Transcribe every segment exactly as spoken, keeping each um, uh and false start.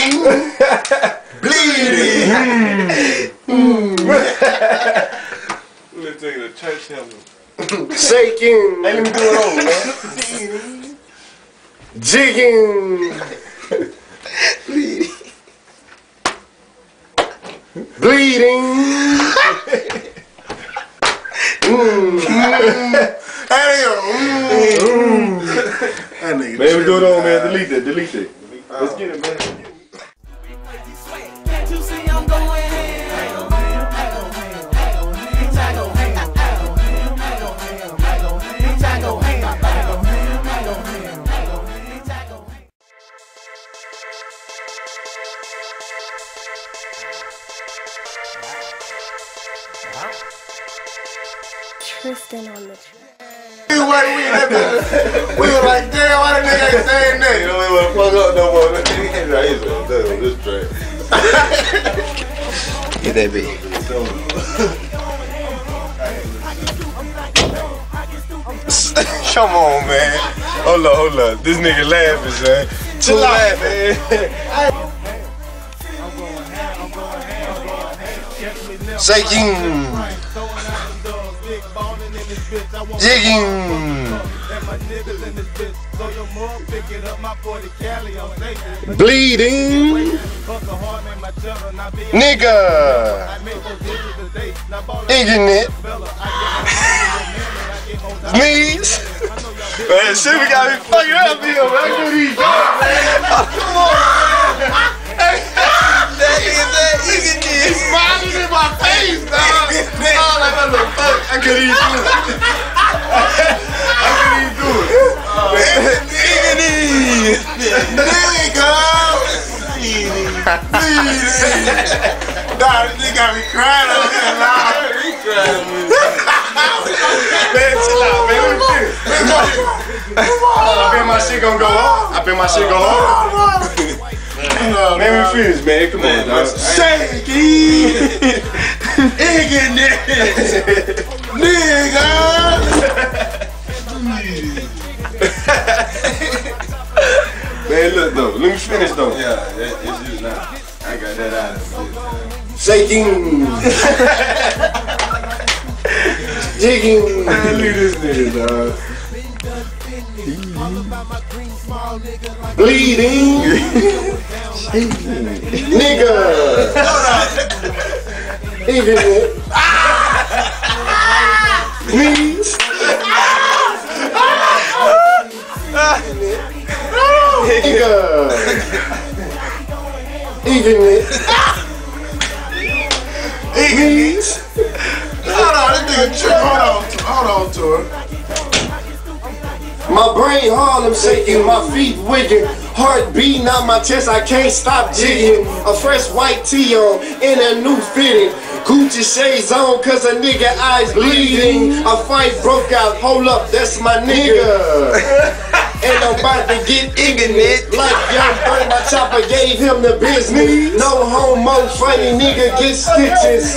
Bleeding. Let's take the church helmet. Shaking. Hey, let me do it over, man. Jigging. Bleeding. Bleeding. mm. Man, we do it on, man. Delete that. Delete that. Let's get it, man. Tristan on the track. We were like, damn, why the nigga ain't saying that? You know, we want to fuck up no more. He's on this track. Get that big. Come on, man. Hold up, hold up. This nigga laughing, man. Chill out, man. Shaking. Jigging. Bleeding. Nigga. I-G-A-N-I T. Knees. Man, shit, we got me fucking up here, man. Look at these dogs, man. Come on, man. That is that I-G-A-N-I T. He's smiling in my face, dog. Oh, like that little fuck. I couldn't even do it. I couldn't even do it. I-G-A-N-I T. Nigga. Nah, this nigga got me crying over here, loud. He crying, man. Man, chill out, man. I bet my shit gonna go hard. I bet my shit go hard. Man, we finished, man. Come on, dog. Shaky! I-G-A-N-I T. Nigga! Man, look though. Let me finish though. Yeah, it's you now. I got that out of it. Shaking! Jigging! Man, look at this nigga, dog. Bleeding! Nigga! I-G-A-N-I T. Knees! Nigga! I-G-A-N-I T. Knees! Hold on, this nigga trip. Hold on, hold on, Tory. My brain Harlem shaking, my feet wigging, heart beating out my chest, I can't stop jigging. A fresh white tee on, in a new fitting, Gucci shades on, cause a nigga eyes bleeding. A fight broke out, hold up, that's my nigga. And I'm about to get I-G-A-N-I T. Like young bird, my chopper gave him the business. No homo, funny nigga, get stitches.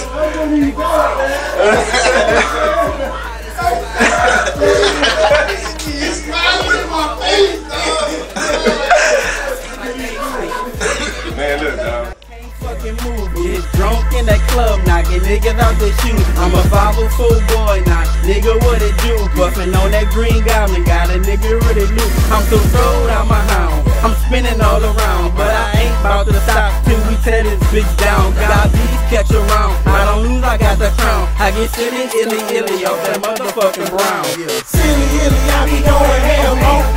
Man, look, dog. Get drunk in that club, knocking niggas out the shoe. I'm a five oh four boy now, nigga what it do? Buffin' on that green goblin, got a nigga really loose. I'm so throwed out my hound, I'm spinning all around, but I ain't about to stop till we tear this bitch down. Got these catch around, I don't lose, I got the crown. I get silly, illy, illy off that motherfucking brown. Silly, illy, I be going hell,